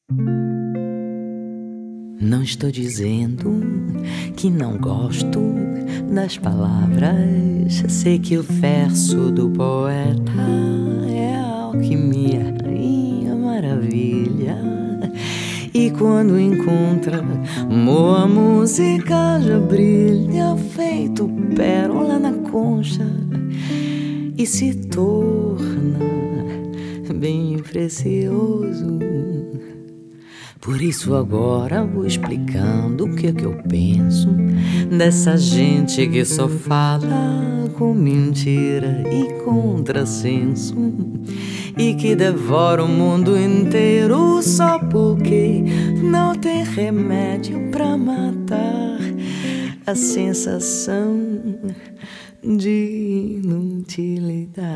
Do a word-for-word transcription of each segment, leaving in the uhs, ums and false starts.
Não estou dizendo que não gosto das palavras. Sei que o verso do poeta é a alquimia e a maravilha. E quando encontra boa música, já brilha feito pérola na concha e se torna bem precioso. Por isso agora vou explicando o que é que eu penso dessa gente que só fala com mentira e contrassenso, e que devora o mundo inteiro só porque não tem remédio pra matar a sensação de inutilidade.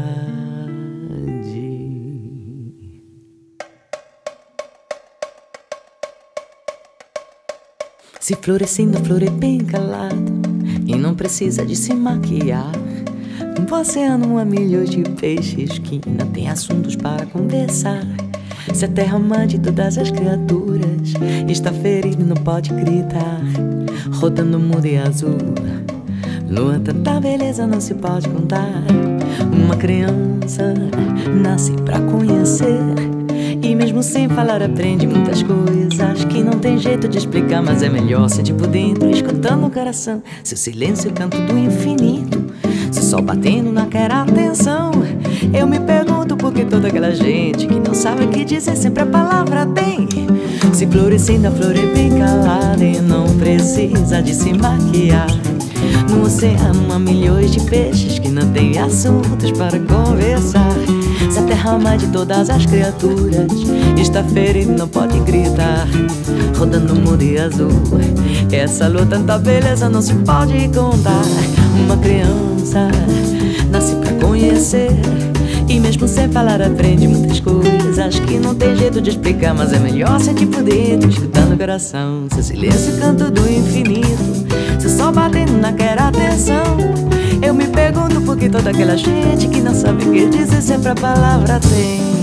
Se florescendo, a flor é bem calada e não precisa de se maquiar. Um oceano a milhões de peixes que não tem assuntos para conversar. Se a terra mãe de todas as criaturas está ferida e não pode gritar, rodando mudo e azul, lua, tanta beleza não se pode contar. Uma criança nasce pra conhecer, e mesmo sem falar aprende muitas coisas que não tem jeito de explicar, mas é melhor ser de por dentro, escutando o coração, seu silêncio e canto do infinito, seu sol batendo naquela atenção. Eu me pergunto por que toda aquela gente que não sabe o que dizer sempre a palavra tem. Se florescendo, a flor é bem calada e não precisa de se maquiar. No oceano há milhões de peixes que não tem assuntos para conversar. Se a terra mãe de todas as criaturas está ferida e não pode gritar, rodando mudo e azul, essa lua, tanta beleza não se pode contar. Uma criança nasce pra conhecer, e mesmo sem falar aprende muitas coisas que não tem jeito de explicar, mas é melhor sentir por dentro, escutando o coração, seu silêncio e canto do infinito, seu sol batendo naquela atenção. Eu me pergunto por que toda aquela gente que não sabe o que dizer sempre a palavra tem.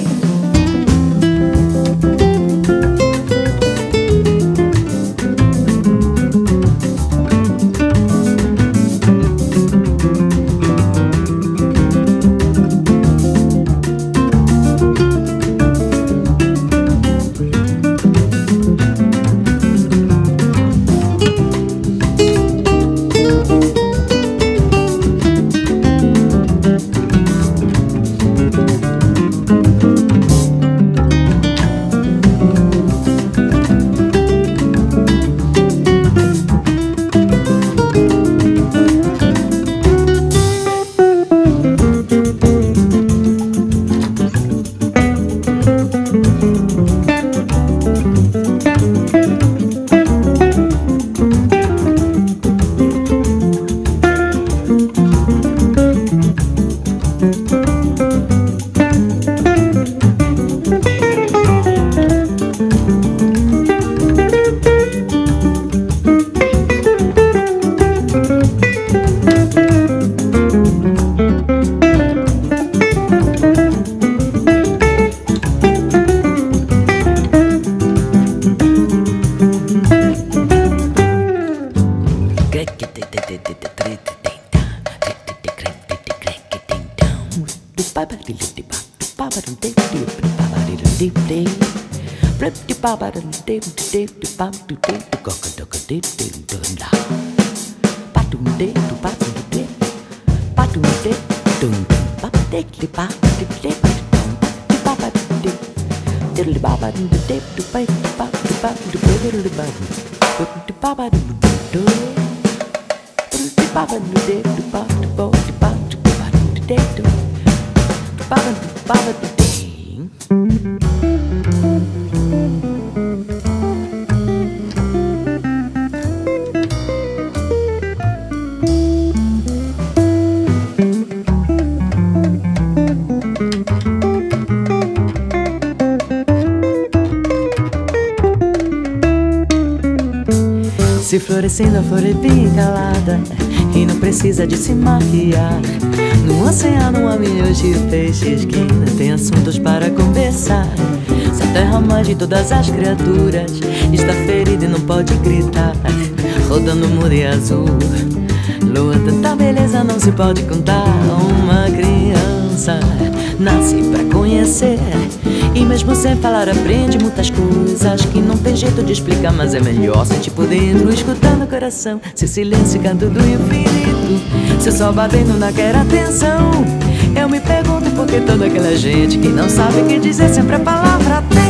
Se florescendo, a flor é bem calada e não precisa de se maquiar. No oceano há milhões de peixes que ainda tem assuntos para conversar. Se a terra mãe de todas as criaturas está ferida e não pode gritar, rodando mudo e azul, lua, tanta beleza não se pode contar. Uma criança nasce pra conhecer, e mesmo sem falar aprende muitas coisas que não tem jeito de explicar, mas é melhor sentir por dentro, escutando o coração, se silêncio canto do infinito, se só batendo naquela atenção. Eu me pergunto por que toda aquela gente que não sabe o que dizer sempre a palavra tem.